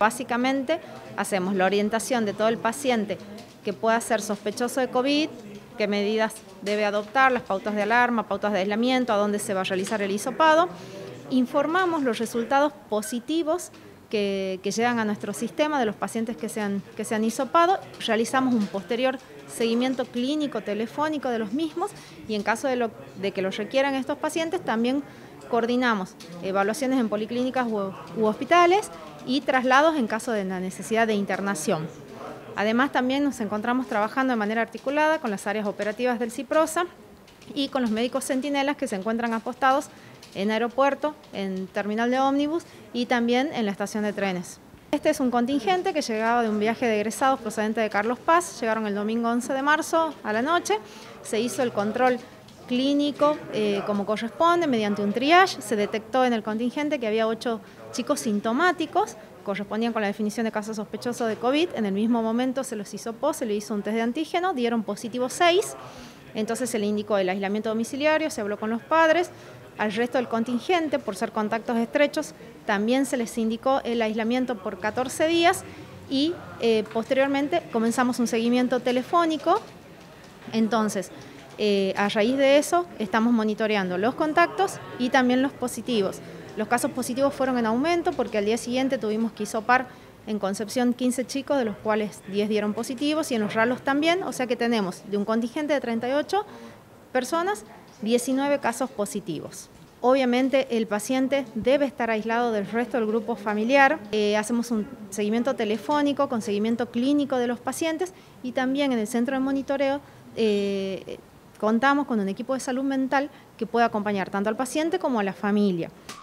Básicamente hacemos la orientación de todo el paciente que pueda ser sospechoso de COVID, qué medidas debe adoptar, las pautas de alarma, pautas de aislamiento, a dónde se va a realizar el hisopado. Informamos los resultados positivos que llegan a nuestro sistema de los pacientes que se han hisopado, realizamos un posterior seguimiento clínico telefónico de los mismos y en caso de que lo requieran estos pacientes también coordinamos evaluaciones en policlínicas u hospitales y traslados en caso de la necesidad de internación. Además también nos encontramos trabajando de manera articulada con las áreas operativas del CIPROSA y con los médicos centinelas que se encuentran apostados en aeropuerto, en terminal de ómnibus y también en la estación de trenes. Este es un contingente que llegaba de un viaje de egresados procedente de Carlos Paz, llegaron el domingo 11 de marzo a la noche, se hizo el control clínico como corresponde mediante un triage, se detectó en el contingente que había 8 chicos sintomáticos, correspondían con la definición de caso sospechoso de COVID, en el mismo momento se los hisopó, se le hizo un test de antígeno, dieron positivo 6, entonces se le indicó el aislamiento domiciliario, se habló con los padres. Al resto del contingente, por ser contactos estrechos, también se les indicó el aislamiento por 14 días y posteriormente comenzamos un seguimiento telefónico. Entonces, a raíz de eso, estamos monitoreando los contactos y también los positivos. Los casos positivos fueron en aumento porque al día siguiente tuvimos que hisopar en Concepción 15 chicos, de los cuales 10 dieron positivos y en los ralos también, o sea que tenemos de un contingente de 38 personas, 19 casos positivos. Obviamente el paciente debe estar aislado del resto del grupo familiar. Hacemos un seguimiento telefónico con seguimiento clínico de los pacientes y también en el centro de monitoreo contamos con un equipo de salud mental que puede acompañar tanto al paciente como a la familia.